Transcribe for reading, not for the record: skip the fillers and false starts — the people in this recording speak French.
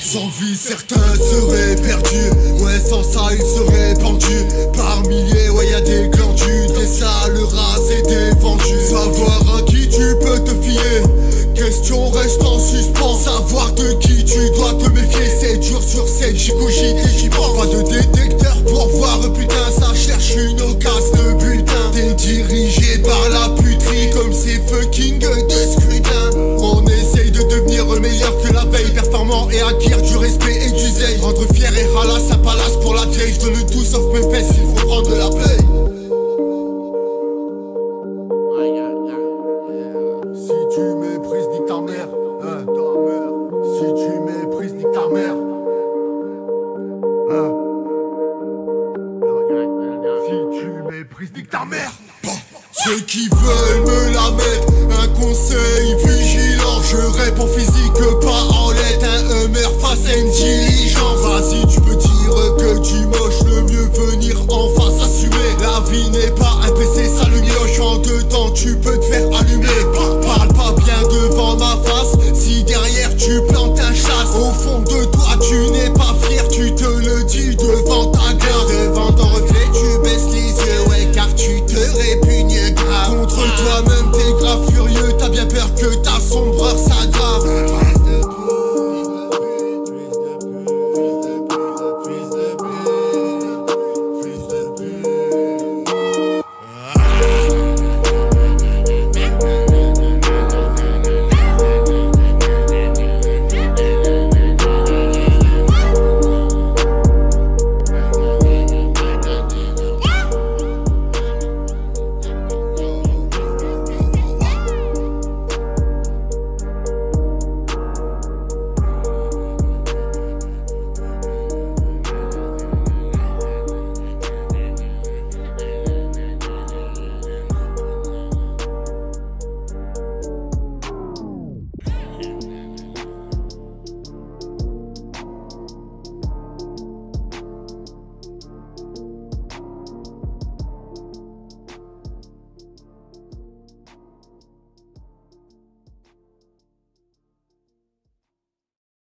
Sans vie, certains seraient perdus. Ouais, sans ça, ils seraient pendus par milliers. Ouais, y'a des glandus, des sales races et des vendus. Savoir à qui tu peux te fier, question reste en suspens. Savoir de qui tu dois te méfier, c'est dur sur scène, j'y cogite et j'y pense. Pas de détecteur pour voir, putain, ça cherche une occasion de butin. T'es dirigé par la puterie comme ces fucking de scrutin. On essaye de devenir meilleur que la veille, performant et acquérir du respect et du zèle. Rendre fier et ralasse un palace pour la vieille. Je donne tout sauf mes fesses, il faut prendre de la paye. Si tu méprises, nique ta mère. Si tu méprises, nique ta mère. Si tu méprises, nique ta mère. Ceux qui